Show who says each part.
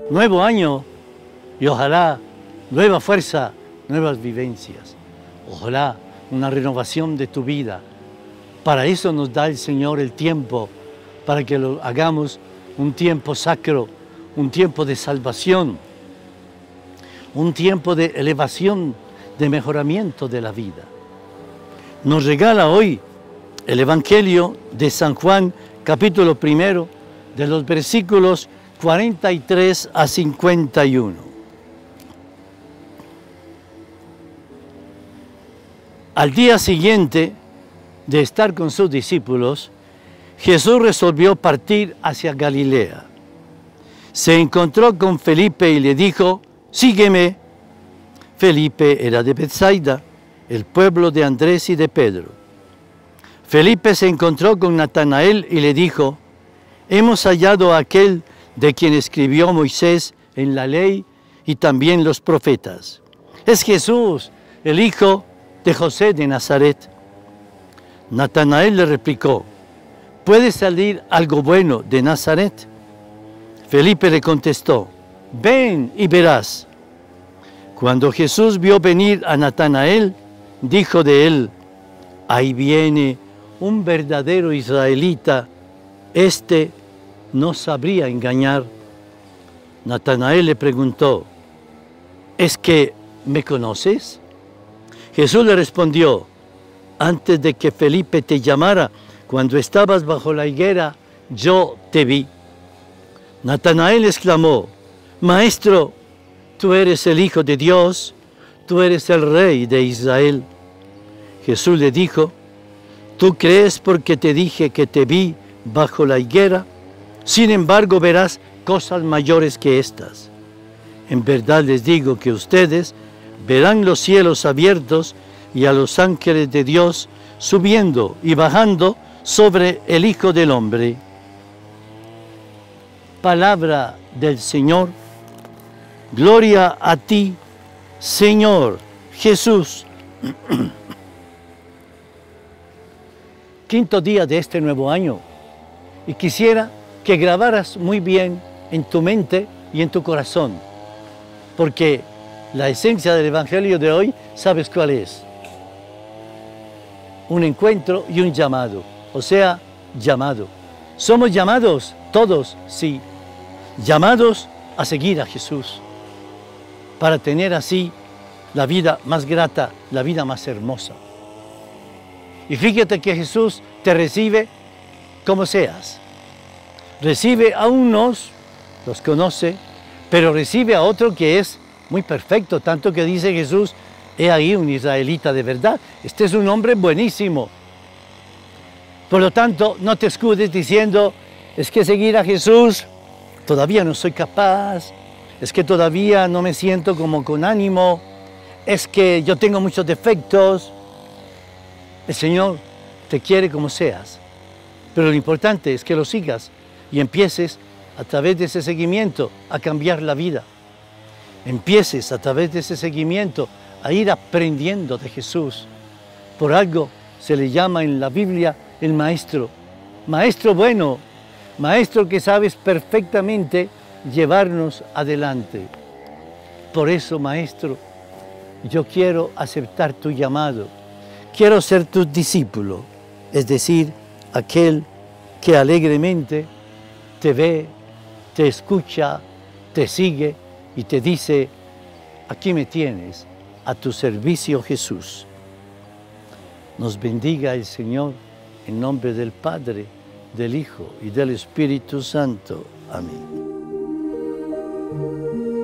Speaker 1: nuevo año y ojalá nueva fuerza, nuevas vivencias. Ojalá una renovación de tu vida. Para eso nos da el Señor el tiempo, para que lo hagamos un tiempo sacro, un tiempo de salvación, un tiempo de elevación, de mejoramiento de la vida. Nos regala hoy el Evangelio de San Juan, capítulo 1, de los versículos 43 a 51. Al día siguiente de estar con sus discípulos, Jesús resolvió partir hacia Galilea. Se encontró con Felipe y le dijo, sígueme. Felipe era de Betsaida, el pueblo de Andrés y de Pedro. Felipe se encontró con Natanael y le dijo, hemos hallado a aquel de quien escribió Moisés en la ley y también los profetas. Es Jesús, el hijo de José de Nazaret. Natanael le replicó, ¿puede salir algo bueno de Nazaret? Felipe le contestó, ven y verás. Cuando Jesús vio venir a Natanael, dijo de él, ahí viene un verdadero israelita, este no sabría engañar. Natanael le preguntó, ¿es que me conoces? Jesús le respondió, antes de que Felipe te llamara, cuando estabas bajo la higuera, yo te vi. Natanael exclamó, Maestro, tú eres el Hijo de Dios, tú eres el Rey de Israel. Jesús le dijo, ¿tú crees porque te dije que te vi bajo la higuera? Sin embargo, verás cosas mayores que estas. En verdad les digo que ustedes verán los cielos abiertos y a los ángeles de Dios subiendo y bajando sobre el Hijo del Hombre. Palabra del Señor. Gloria a ti, Señor Jesús. Quinto día de este nuevo año. Y quisiera que grabaras muy bien en tu mente y en tu corazón. Porque la esencia del Evangelio de hoy, ¿sabes cuál es? Un encuentro y un llamado. O sea, llamado. Somos llamados, todos, sí. Llamados a seguir a Jesús. Para tener así la vida más grata, la vida más hermosa. Y fíjate que Jesús te recibe como seas. Recibe a unos, los conoce, pero recibe a otro que es muy perfecto, tanto que dice Jesús, he ahí un israelita de verdad. Este es un hombre buenísimo. Por lo tanto, no te escudes diciendo, es que seguir a Jesús todavía no soy capaz, es que todavía no me siento como con ánimo, es que yo tengo muchos defectos. El Señor te quiere como seas, pero lo importante es que lo sigas y empieces a través de ese seguimiento a cambiar la vida. Empieces a través de ese seguimiento a ir aprendiendo de Jesús. Por algo se le llama en la Biblia el Maestro. Maestro bueno, Maestro que sabes perfectamente llevarnos adelante. Por eso, Maestro, yo quiero aceptar tu llamado. Quiero ser tu discípulo, es decir, aquel que alegremente te ve, te escucha, te sigue y te dice, aquí me tienes, a tu servicio Jesús. Nos bendiga el Señor en nombre del Padre, del Hijo y del Espíritu Santo. Amén.